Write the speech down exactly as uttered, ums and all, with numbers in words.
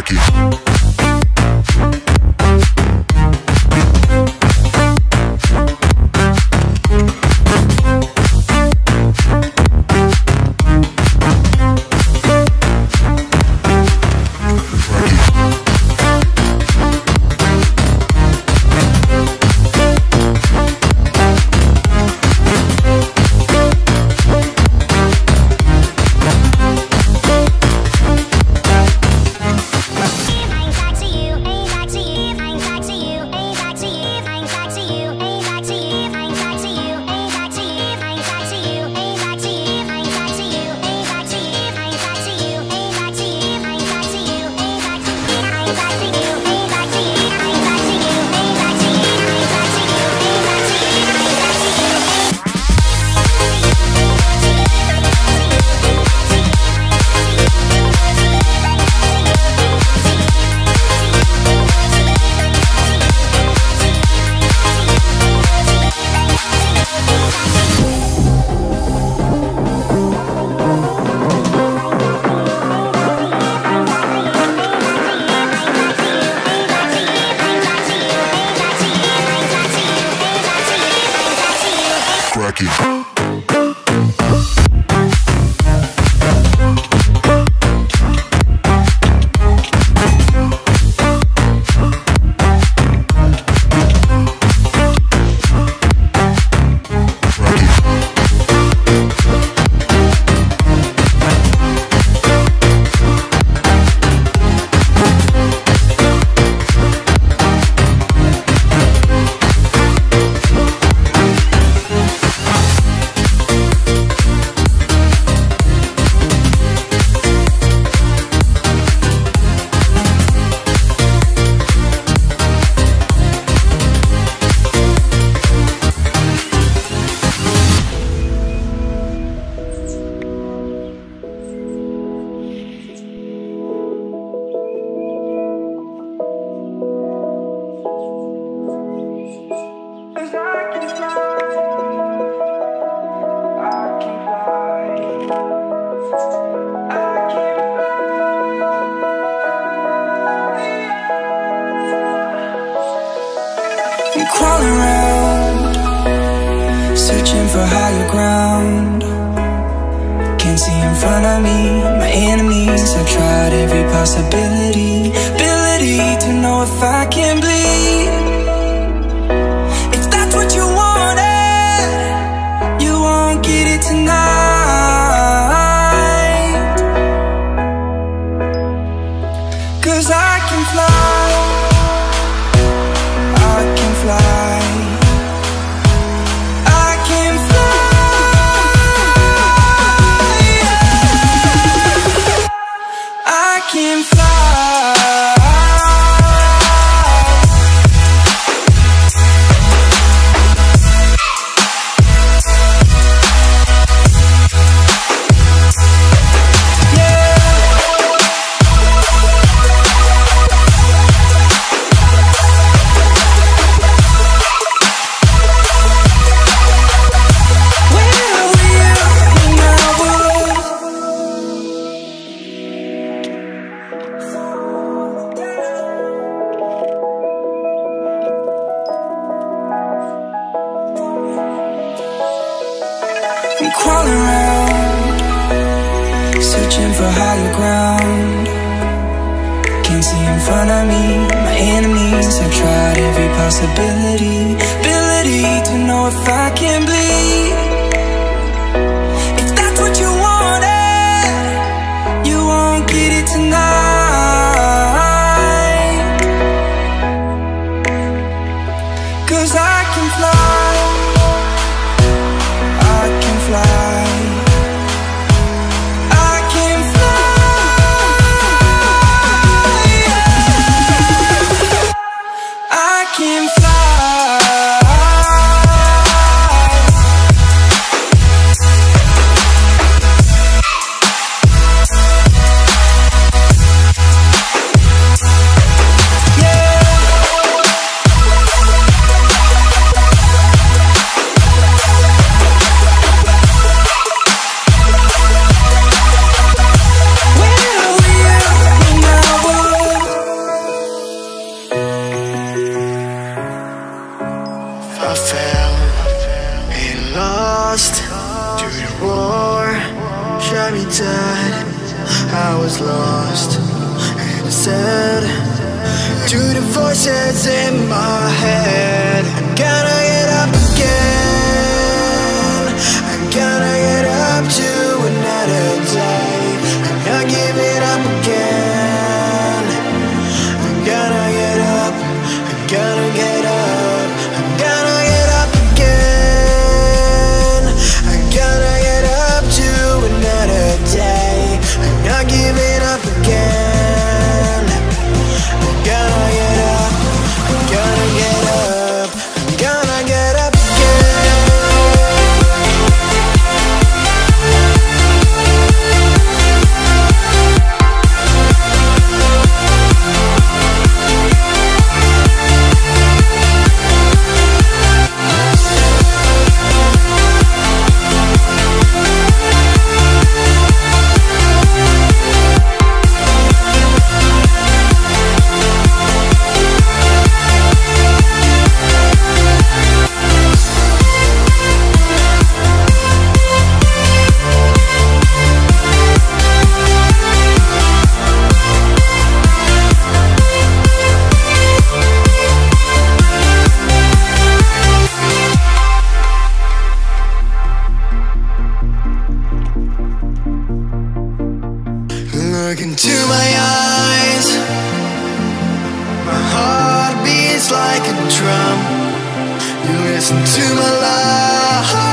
Cracky. Cracky. I'm crawling around, searching for higher ground. Can't see in front of me, my enemies. I've tried every possibility, ability to know if I can bleed. If that's what you wanted, you won't get it tonight. 'Cause I can fly, I can fly, I can fly, yeah. I can fly. I'm crawling around, searching for higher ground. Can't see in front of me, my enemies. I've tried every possibility, ability to know if I can bleed. If that's what you wanted, you won't get it tonight. 'Cause I can fly, I can fly, I can fly, yeah. I can fly. me tied. I was lost and sad to the voices in my head. I gotta get up again. I gotta get up to another day. I'm not giving up again. I gotta get up. I gotta get up. I gotta get up again. I gotta get up to another day. I'm not giving up again. I gotta get up. I gotta get up. I gotta get up Look into my eyes. My heart beats like a drum. You listen to my life.